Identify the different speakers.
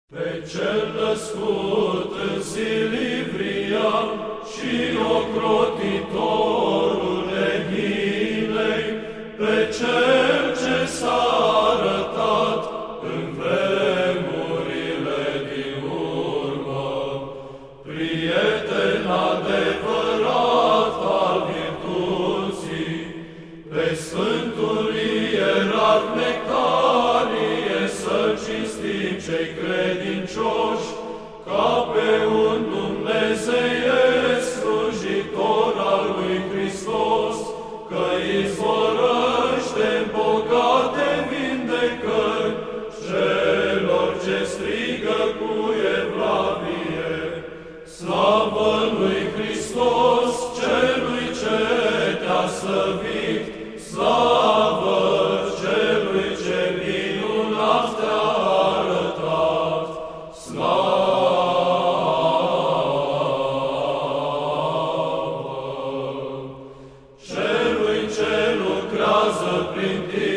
Speaker 1: Pe cel născut în Silivria și ocrotitorul Ehinei, pe cel ce s-a arătat în vremurile din urmă, prieten adevărat al virtuții, pe Sfântul Ierarh Nectarie să cinstim cei credincioși, ca pe un dumnezeiesc slujitor al lui Hristos, că izvorăște bogate vindecări celor ce strigă cu evlavie. Slavă lui Hristos, celui ce te-a slăvit, slavă celui ce minunat te-a arătat, slavă celui ce lucrează prin tine.